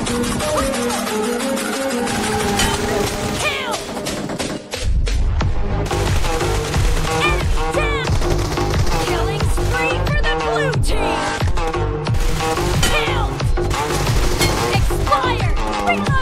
Kill! Enemy down! Killing spree for the blue team! Kill! Expired! Reload!